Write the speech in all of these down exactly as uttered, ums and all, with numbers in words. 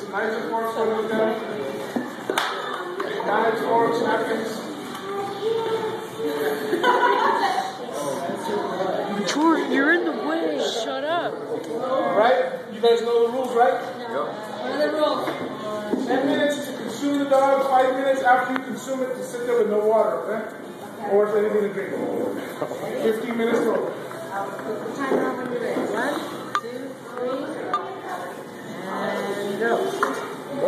Knives and forks, what was that? Knives, forks, napkins. Jordan, you're in the way. Shut up. Right? You guys know the rules, right? Yep. What are the rules? Ten minutes to consume the dog, five minutes after you consume it to sit there with no water, okay? Or if anything to drink. Fifteen minutes total. Timer when you're ready. One, two, three, and go. Go,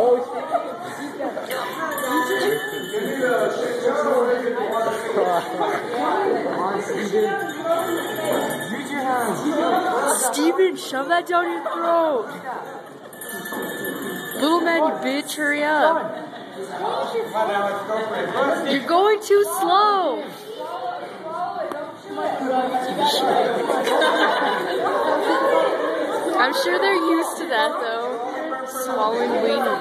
Give me the shake down or get the water. Come on, Steven. Use your hands. Steven, shove that down your throat. Little man, you bitch, hurry up. Come on, Alex, go for it. You're going too slow. I'm sure they're used to that, though. Swallowing weenies.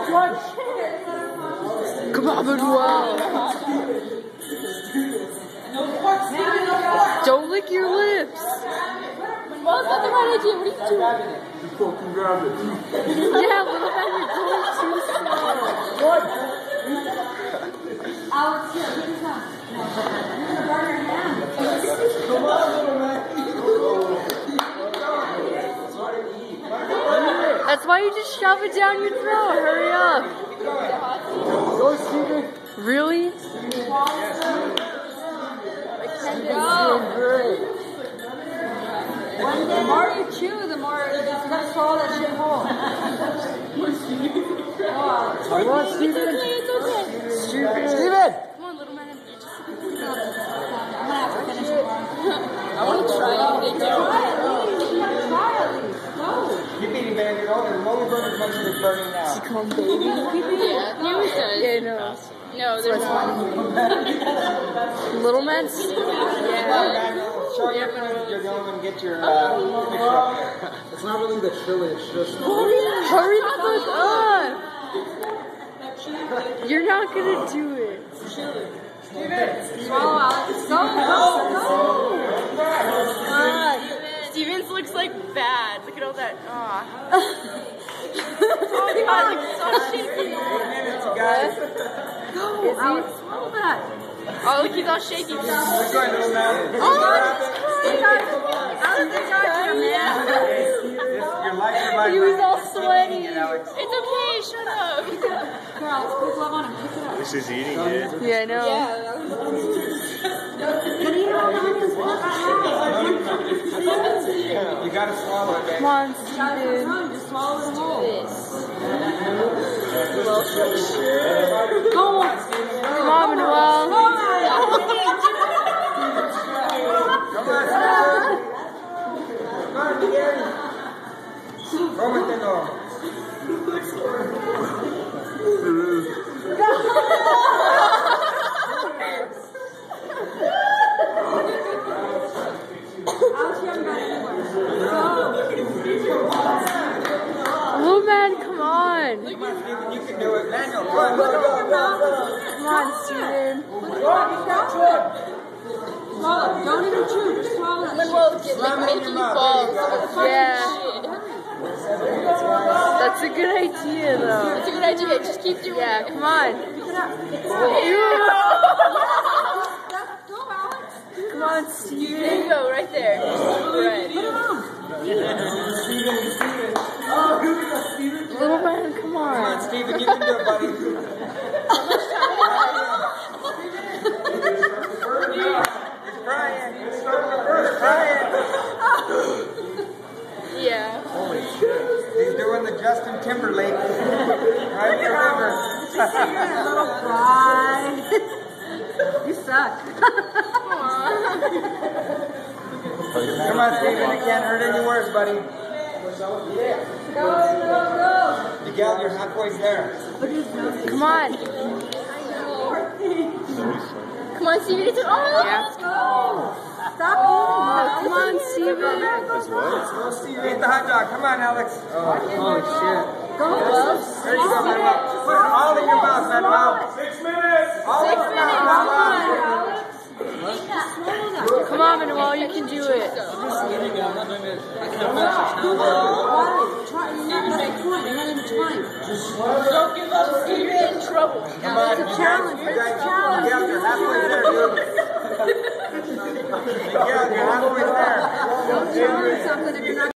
Come on, Manuel. Don't lick your lips. Well, that's not the right idea. What are you doing? You fucking grab it. Yeah, little man, you're going too slow. Alex, here, give me some. You're going to burn your hand. Come on, little man. That's why you just shove it down your throat. Hurry up. Go, Steven. Really? The more you chew, the more you just gotta swallow that shit whole. Come on, Steven. It's okay. Steven. Steven. Come on, little man. I'm gonna have to finish it. I want to try it. They do. Try at least. Go. Keep eating, man. You're only, you're only burning as much as you're burning now. Come, baby. Yeah, he always does. Yeah, no. No, there's one. Little man? Come on, Yeah. man. Show your friends that you're going to get your uh, picture up there. It's not really the chili, it's just... Hurry the fuck up. You're not gonna do it. Swallow, Alex. Go, go, go. Uh, Stevens looks like bad. Look at all that. Aw. Oh god, it's so shaky. minutes, guys. Go, Alex. Swallow that. Oh, look, he's all shaky. We're going, little man. Oh, Alex, I got you, man. Your life, your life. He was all sweaty. Alex. It's okay, shut up. Here, Alex, put glove on him. Pick it up. This is eating it. Yeah, I know. Can you eat all the onions? You gotta swallow it, man. Come on, Got it Steven. from tongue, just swallow it whole. Come on, Manuel. Come on, Come on, Miguel. Cómetelo. Little man, come on. Come on, Steven, you can do it. Daniel, come on, let's go. Come on, Steven. Swallow. Don't even chew. Just swallow that shit. Slam it in your mouth. There you go. Yeah. That's a good idea, though. That's a good idea. Just keep doing Yeah, it. come on. Pick it up. Pick it up. Go, Alex. Come on, Steven. There you go, right there. Right. Put it on. Little man, come Come on, on. Steven, you can do it, buddy. He's crying. He's crying. Yeah. Holy shit. He's doing the Justin Timberlake. Right your river. Little fly. You suck. Come on, Steven. It can't hurt any worse, buddy. Go, go, go. Miguel, you're halfway there. Come on. Come on, Stevie. It's an oh, Yeah. let's go. Stop Oh, eating. come on, Steven. Go, Steven. Eat the hot dog. Come on, Alex. Oh, holy shit. Go, gloves. There you go, Manuel. Put it all in your mouth, Manuel. Six minutes. All in your mouth, Manuel. Come on, Manuel, you can do it. Try, you're not, that's the point. You're not even time. Don't give up, Steven. You're in trouble. Come on, It's a you challenge. guys, you It's a guys, challenge. yeah, you're halfway there, dude. Yeah, you're halfway there. Don't challenge something if you're not